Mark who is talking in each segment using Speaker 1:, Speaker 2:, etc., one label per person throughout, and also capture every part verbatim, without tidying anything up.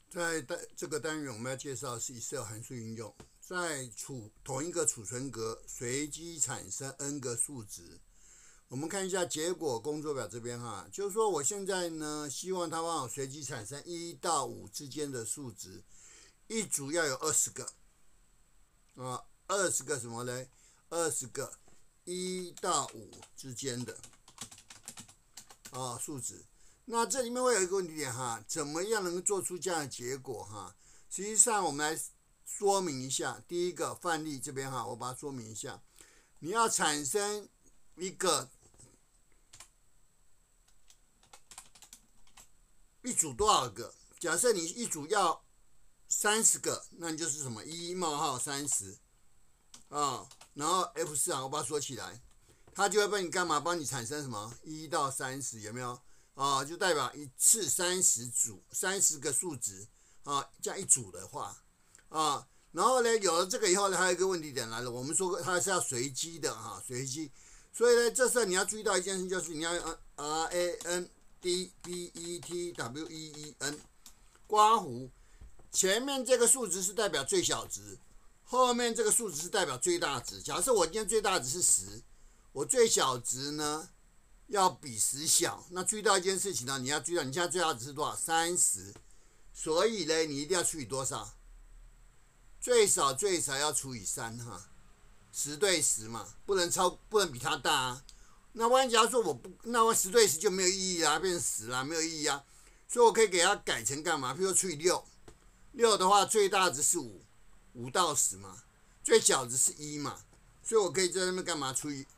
Speaker 1: 在单这个单元，我们要介绍的是 Excel 函数应用，在储同一个储存格随机产生 n 个数值。我们看一下结果工作表这边哈，就是说我现在呢，希望它帮我随机产生一到五之间的数值，一组要有二十个啊，二十个什么嘞？二十个一到五之间的啊数值。那这里面会有一个问题点哈，怎么样能够做出这样的结果哈？实际上我们来说明一下，第一个范例这边哈，我把它说明一下，你要产生一个一组多少个？假设你一组要三十个，那你就是什么一冒号三十啊，然后 F 四 啊，我把它锁起来，它就会帮你干嘛？帮你产生什么一到三十，有没有？啊，就代表一次三十组，三十个数值啊，这样一组的话啊，然后呢，有了这个以后呢，还有一个问题点来了，我们说过它是要随机的哈、啊，随机，所以呢，这时候你要注意到一件事，就是你要用 R A N D B E T W E E N 刮弧，前面这个数值是代表最小值，后面这个数值是代表最大值。假设我今天最大值是十，我最小值呢？要比十小，那注意到一件事情呢，你要注意到你现在最大值是多少？三十，所以呢，你一定要除以多少？最少最少要除以三哈，十对十嘛，不能超，不能比它大啊。那万一假如说我不，那我十对十就没有意义啦，变成十啦，没有意义啊。所以我可以给它改成干嘛？比如说除以六，六的话最大值是五，五到十嘛，最小值是一嘛，所以我可以在那边干嘛？除以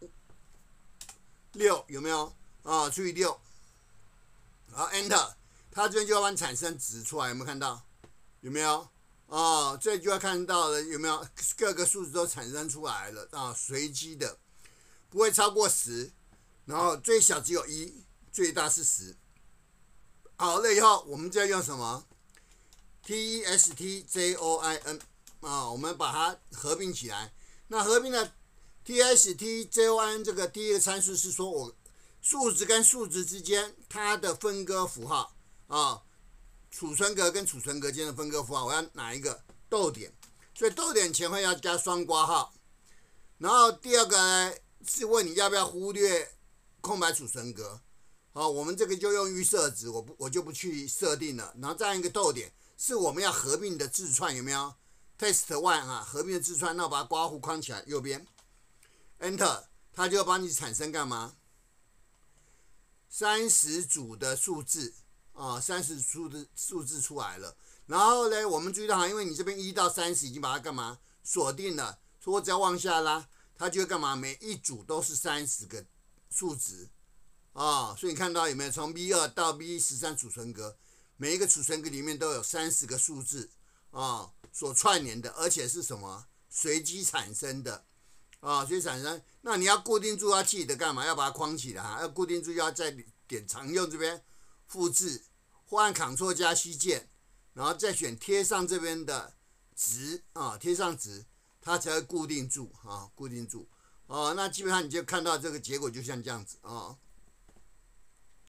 Speaker 1: 六有没有啊？除以六，好 Enter， 它这边就要帮你产生值出来，有没有看到？有没有？哦，这就要看到了，有没有？各个数值都产生出来了啊，随机的，不会超过十，然后最小只有一，最大是十。好了以后，我们再用什么 ？T E S T J O I N 啊，我们把它合并起来。那合并的 T S T J O I N 这个第一个参数是说我数值跟数值之间它的分割符号啊，储存格跟储存格间的分割符号，我要哪一个逗点？所以逗点前后要加双括号。然后第二个呢是问你要不要忽略空白储存格。好，我们这个就用预设值，我不我就不去设定了。然后这样一个逗点是我们要合并的字串，有没有 ？test one 啊，合并的字串，那我把它刮弧框起来，右边 Enter， 它就帮你产生干嘛？三十组的数字啊，三十组的数字出来了。然后呢，我们注意到，因为你这边一到三十已经把它干嘛锁定了，所以我只要往下拉，它就会干嘛？每一组都是三十个数值。啊、哦，所以你看到有没有？从 B 二 到 B 十三 储存格，每一个储存格里面都有三十个数字啊、哦，所串联的，而且是什么？随机产生的啊、哦，随机产生。那你要固定住，要记得干嘛？要把它框起来哈，要固定住，要再点常用这边复制，或按 Ctrl 加 C 键，然后再选贴上这边的值啊，贴上值，它才会固定住啊，固定住。哦，那基本上你就看到这个结果就像这样子啊。哦